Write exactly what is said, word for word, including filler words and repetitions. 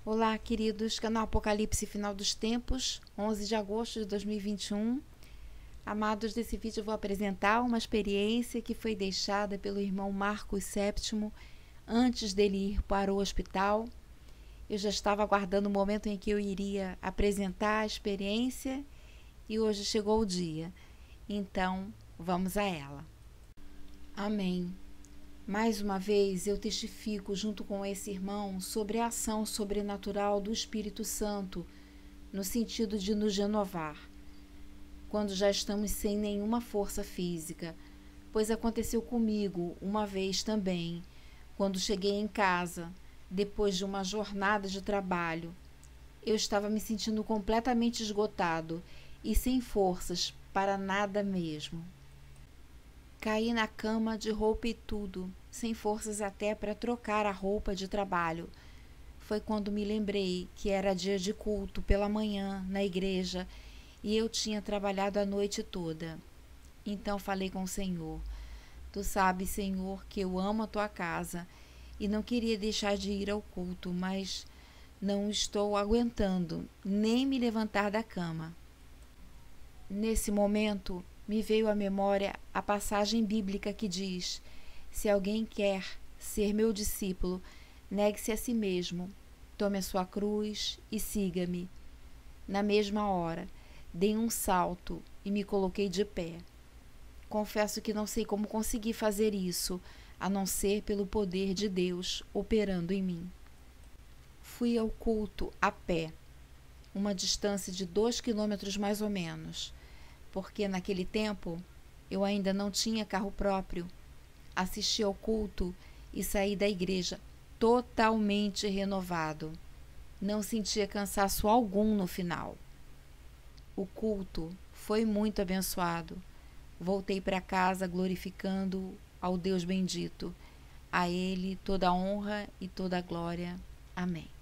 Olá, queridos, canal Apocalipse Final dos Tempos, onze de agosto de dois mil e vinte e um. Amados, nesse vídeo eu vou apresentar uma experiência que foi deixada pelo irmão Marcos Sétimo antes dele ir para o hospital. Eu já estava aguardando o momento em que eu iria apresentar a experiência e hoje chegou o dia. Então, vamos a ela. Amém. Mais uma vez eu testifico junto com esse irmão sobre a ação sobrenatural do Espírito Santo, no sentido de nos renovar, quando já estamos sem nenhuma força física, pois aconteceu comigo uma vez também, quando cheguei em casa, depois de uma jornada de trabalho. Eu estava me sentindo completamente esgotado e sem forças para nada mesmo. Caí na cama de roupa e tudo, sem forças até para trocar a roupa de trabalho. Foi quando me lembrei que era dia de culto pela manhã na igreja e eu tinha trabalhado a noite toda. Então falei com o Senhor: Tu sabes, Senhor, que eu amo a tua casa e não queria deixar de ir ao culto, mas não estou aguentando nem me levantar da cama. Nesse momento, me veio à memória a passagem bíblica que diz: se alguém quer ser meu discípulo, negue-se a si mesmo, tome a sua cruz e siga-me. Na mesma hora, dei um salto e me coloquei de pé. Confesso que não sei como consegui fazer isso, a não ser pelo poder de Deus operando em mim. Fui ao culto a pé, uma distância de dois quilômetros mais ou menos, porque naquele tempo eu ainda não tinha carro próprio. Assisti ao culto e saí da igreja totalmente renovado. Não sentia cansaço algum no final. O culto foi muito abençoado. Voltei para casa glorificando ao Deus bendito. A Ele toda a honra e toda a glória. Amém.